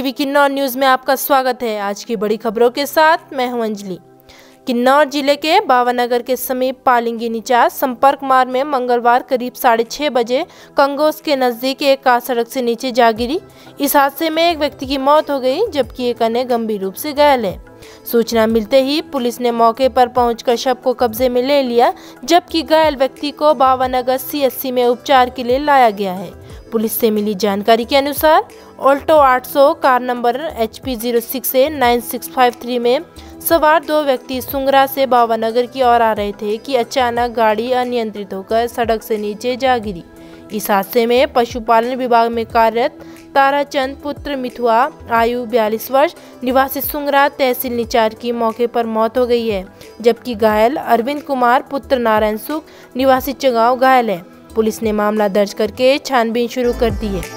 TV Kinnaur news में आपका स्वागत है। आज की बड़ी खबरों के साथ मैं हूं अंजलि। किन्नौर जिले के बावानगर के समीप पालिंगी निचास संपर्क मार्ग में मंगलवार करीब 6:30 बजे कंगोस के नजदीक एक कार सड़क से नीचे जा गिरी। इस हादसे में एक व्यक्ति की मौत हो गई, जबकि एक अन्य गंभीर रूप से घायल है। सूचना मिलते ही पुलिस ने मौके पर पहुंचकर शव को कब्जे में ले लिया, जबकि घायल व्यक्ति को बावानगर CHC में उपचार के लिए लाया गया है। पुलिस से मिली जानकारी के अनुसार Alto 800 car number HP 06A9653 में सवार 2 व्यक्ति सुंगरा से बावानगर की ओर आ रहे थे कि अचानक गाड़ी अनियंत्रित होकर सड़क से नीचे जा गिरी। इस हादसे में पशुपालन विभाग में कार्यरत ताराचंद पुत्र मिथुआ आयु 42 वर्ष निवासी सुंगरा तहसील निचार की मौके पर मौत हो गई है, जबकि घायल अरविंद कुमार पुत्र नारायण सुख निवासी चगांव घायल है। पुलिस ने मामला दर्ज करके छानबीन शुरू कर दी है।